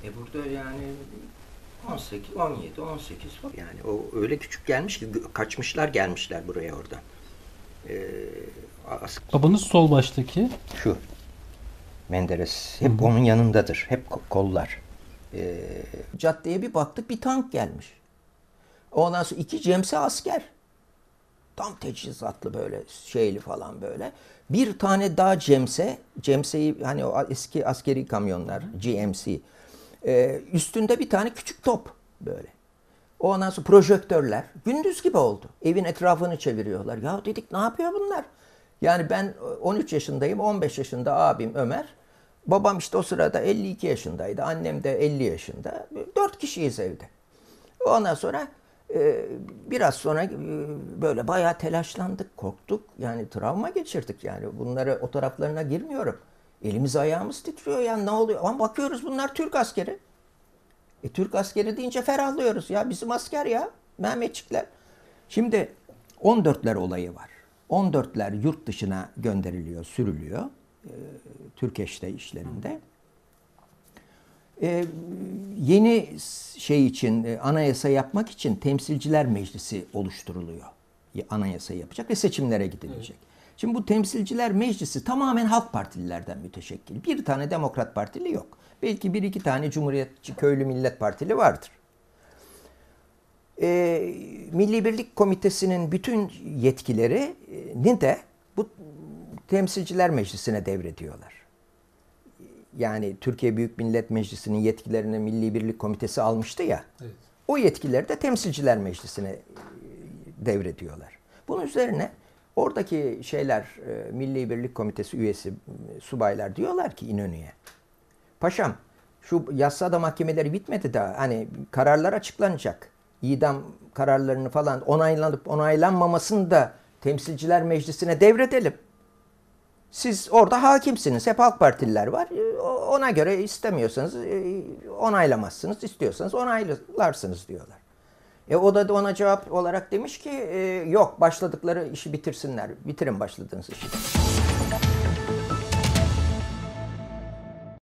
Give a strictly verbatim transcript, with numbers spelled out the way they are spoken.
E burada yani on sekiz, on yedi, on sekiz falan. Yani o öyle küçük gelmiş ki kaçmışlar gelmişler buraya oradan. Ee, as- Babanız sol baştaki. Şu Menderes Hı hep hı. onun yanındadır. Hep ko- kollar. Ee, Caddeye bir baktık bir tank gelmiş. Ondan sonra iki cemse asker. Tam teçhizatlı böyle şeyli falan böyle. Bir tane daha cemse, cemseyi hani o eski askeri kamyonlar G M C. Ee, üstünde bir tane küçük top böyle. Ondan sonra projektörler. Gündüz gibi oldu. Evin etrafını çeviriyorlar. Ya dedik ne yapıyor bunlar? Yani ben on üç yaşındayım, on beş yaşında abim Ömer. Babam işte o sırada elli iki yaşındaydı. Annem de elli yaşında. Dört kişiyiz evde. Ondan sonra e, biraz sonra e, böyle bayağı telaşlandık, korktuk. Yani travma geçirdik yani. Bunları o taraflarına girmiyorum. Elimiz ayağımız titriyor yani ne oluyor? Ama bakıyoruz bunlar Türk askeri. E, Türk askeri deyince ferahlıyoruz ya. Bizim asker ya. Mehmetçikler. Şimdi on dörtler olayı var. on dörtler yurt dışına gönderiliyor, sürülüyor. E, Türkeş'te işlerinde. E, Yeni şey için, e, anayasa yapmak için Temsilciler Meclisi oluşturuluyor. Anayasa yapacak ve seçimlere gidilecek. Evet. Şimdi bu Temsilciler Meclisi tamamen halk partililerden müteşekkil. Bir tane Demokrat Partili yok. Belki bir iki tane Cumhuriyetçi Köylü Millet Partili vardır. E, Milli Birlik Komitesi'nin bütün yetkilerini de bu Temsilciler Meclisi'ne devrediyorlar. Yani Türkiye Büyük Millet Meclisi'nin yetkilerini Milli Birlik Komitesi almıştı ya. Evet. O yetkileri de Temsilciler Meclisi'ne devrediyorlar. Bunun üzerine oradaki şeyler Milli Birlik Komitesi üyesi subaylar diyorlar ki İnönü'ye. Paşam şu yassıada mahkemeleri bitmedi daha. Hani kararlar açıklanacak. İdam kararlarını falan onaylanıp onaylanmamasını da Temsilciler Meclisi'ne devredelim. Siz orada hakimsiniz. Hep Halk Partililer var. Ona göre istemiyorsanız onaylamazsınız. İstiyorsanız onaylarsınız diyorlar. E o da ona cevap olarak demiş ki yok başladıkları işi bitirsinler. Bitirin başladığınız işi.